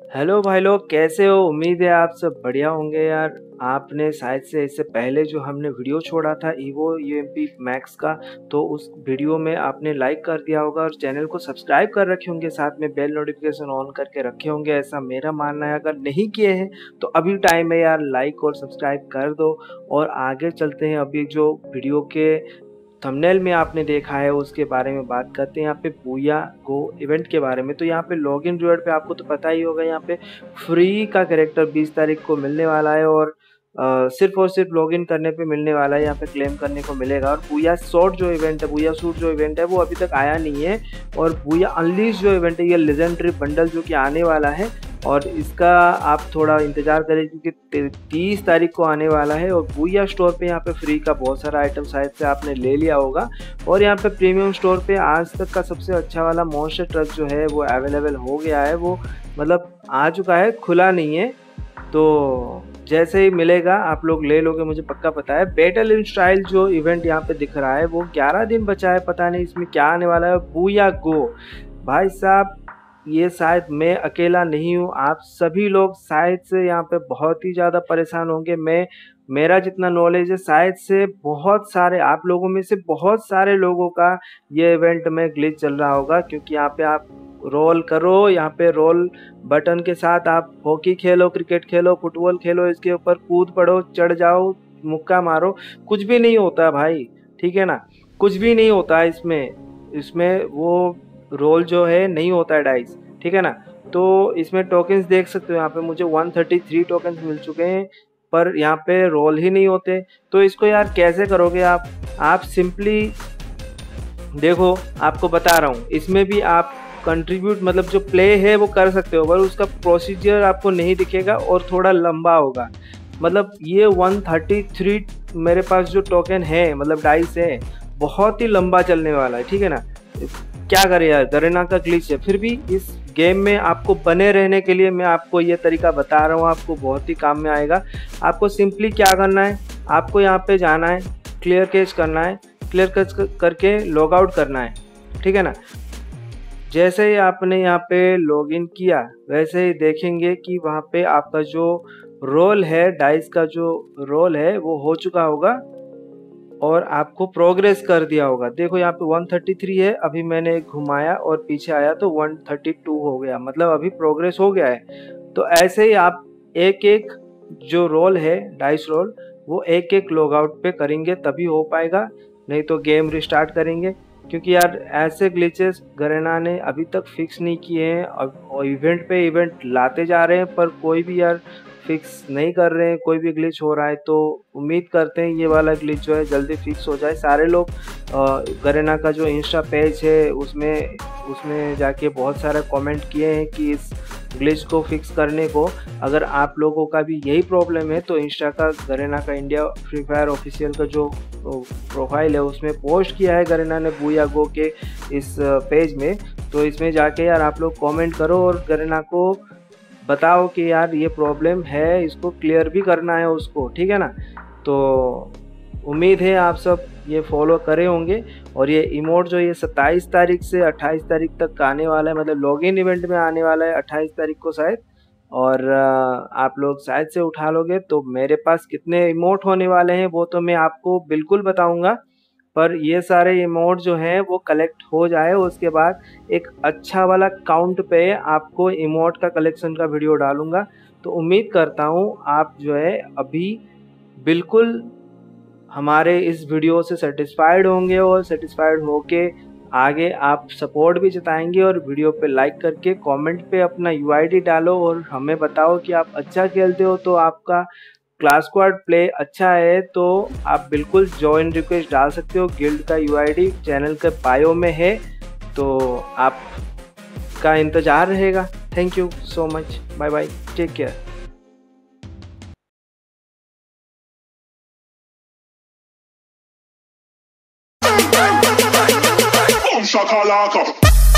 Hello भाई लोग, कैसे हो? उम्मीद है आप सब बढ़िया होंगे यार। आपने शायद से इससे पहले जो हमने वीडियो छोड़ा था ईवो यूएमपी मैक्स का, तो उस वीडियो में आपने लाइक कर दिया होगा और चैनल को सब्सक्राइब कर रखे होंगे, साथ में बेल नोटिफिकेशन ऑन करके रखे होंगे, ऐसा मेरा मानना है। अगर नहीं किए हैं तो अभी टाइम है यार, लाइक और सब्सक्राइब कर दो। और आगे चलते हैं, अभी जो वीडियो के थंबनेल में आपने देखा है उसके बारे में बात करते हैं। यहाँ पे बूया गो इवेंट के बारे में, तो यहाँ पे लॉगिन रिवॉर्ड पे आपको तो पता ही होगा, यहाँ पे फ्री का कैरेक्टर 20 तारीख को मिलने वाला है और सिर्फ और सिर्फ लॉगिन करने पे मिलने वाला है। यहाँ पे क्लेम करने को मिलेगा। और बूया शॉर्ट जो इवेंट है, बूया सूट जो इवेंट है, वो अभी तक आया नहीं है। और बूया अनलीश जो इवेंट है, ये लेजेंडरी बंडल जो कि आने वाला है, और इसका आप थोड़ा इंतजार करें क्योंकि 30 तारीख को आने वाला है। और बूया स्टोर पे यहाँ पे फ्री का बहुत सारा आइटम शायद से आपने ले लिया होगा। और यहाँ पे प्रीमियम स्टोर पे आज तक का सबसे अच्छा वाला मॉन्स्टर ट्रक जो है वो अवेलेबल हो गया है, वो मतलब आ चुका है, खुला नहीं है। तो जैसे ही मिलेगा आप लोग ले लोगे, मुझे पक्का पता है। बैटल इन स्टाइल जो इवेंट यहाँ पे दिख रहा है वो 11 दिन बचा है, पता नहीं इसमें क्या आने वाला है। बूया गो भाई साहब, ये शायद मैं अकेला नहीं हूँ, आप सभी लोग शायद से यहाँ पे बहुत ही ज़्यादा परेशान होंगे। मेरा जितना नॉलेज है, शायद से बहुत सारे आप लोगों में से बहुत सारे लोगों का ये इवेंट में ग्लिच चल रहा होगा, क्योंकि यहाँ पे आप रोल करो, यहाँ पे रोल बटन के साथ आप हॉकी खेलो, क्रिकेट खेलो, फुटबॉल खेलो, इसके ऊपर कूद पड़ो, चढ़ जाओ, मुक्का मारो, कुछ भी नहीं होता भाई, ठीक है ना? कुछ भी नहीं होता इसमें। इसमें वो रोल जो है नहीं होता है डाइस, ठीक है ना? तो इसमें टोकन्स देख सकते हो, यहाँ पे मुझे 133 टोकन्स मिल चुके हैं, पर यहाँ पे रोल ही नहीं होते। तो इसको यार कैसे करोगे आप सिंपली देखो, आपको बता रहा हूँ, इसमें भी आप कंट्रीब्यूट मतलब जो प्ले है वो कर सकते हो, पर उसका प्रोसीजर आपको नहीं दिखेगा और थोड़ा लंबा होगा। मतलब ये 133 मेरे पास जो टोकन है, मतलब डाइस है, बहुत ही लंबा चलने वाला है, ठीक है ना? क्या करें यार, गरेना का ग्लिच है। फिर भी इस गेम में आपको बने रहने के लिए मैं आपको ये तरीका बता रहा हूँ, आपको बहुत ही काम में आएगा। आपको सिंपली क्या करना है, आपको यहाँ पे जाना है, क्लियर कैच करना है, क्लियर कैच करके लॉग आउट करना है, ठीक है ना? जैसे ही आपने यहाँ पे लॉगिन किया, वैसे ही देखेंगे कि वहाँ पे आपका जो रोल है, डाइस का जो रोल है वो हो चुका होगा और आपको प्रोग्रेस कर दिया होगा। देखो यहाँ पे 133 है, अभी मैंने घुमाया और पीछे आया तो 132 हो गया, मतलब अभी प्रोग्रेस हो गया है। तो ऐसे ही आप एक एक जो रोल है, डाइस रोल, वो एक एक लॉग आउट पे करेंगे तभी हो पाएगा, नहीं तो गेम रिस्टार्ट करेंगे। क्योंकि यार ऐसे ग्लिचेस गरेना ने अभी तक फिक्स नहीं किए हैं, और इवेंट पे इवेंट लाते जा रहे हैं पर कोई भी यार फिक्स नहीं कर रहे हैं, कोई भी ग्लिच हो रहा है। तो उम्मीद करते हैं ये वाला ग्लिच जो है जल्दी फिक्स हो जाए। सारे लोग गरेना का जो इंस्टा पेज है उसमें जाके बहुत सारे कमेंट किए हैं कि इस ग्लिच को फिक्स करने को। अगर आप लोगों का भी यही प्रॉब्लम है तो इंस्टा का गरेना का इंडिया फ्री फायर ऑफिशियल का जो प्रोफाइल है उसमें पोस्ट किया है गरेना ने बूया गो के इस पेज में। तो इसमें जाके यार आप लोग कमेंट करो और गरेना को बताओ कि यार ये प्रॉब्लम है, इसको क्लियर भी करना है उसको, ठीक है ना? तो उम्मीद है आप सब ये फॉलो करे होंगे। और ये इमोट जो ये 27 तारीख से 28 तारीख तक आने वाला है, मतलब लॉगिन इवेंट में आने वाला है 28 तारीख को शायद। और आप लोग शायद से उठा लोगे। तो मेरे पास कितने इमोट होने वाले हैं वो तो मैं आपको बिल्कुल बताऊंगा, पर ये सारे इमोट जो हैं वो कलेक्ट हो जाए उसके बाद एक अच्छा वाला काउंट पे आपको इमोट का कलेक्शन का वीडियो डालूंगा। तो उम्मीद करता हूँ आप जो है अभी बिल्कुल हमारे इस वीडियो से सेटिस्फाइड होंगे, और सेटिस्फाइड होके आगे आप सपोर्ट भी जताएंगे। और वीडियो पे लाइक करके कमेंट पे अपना यूआईडी डालो और हमें बताओ कि आप अच्छा खेलते हो, तो आपका क्लास स्क्वाड प्ले अच्छा है तो आप बिल्कुल ज्वाइन रिक्वेस्ट डाल सकते हो। गिल्ड का यूआईडी चैनल के बायो में है, तो आपका इंतज़ार रहेगा। Thank you so much, bye bye, take care. Shakalaka.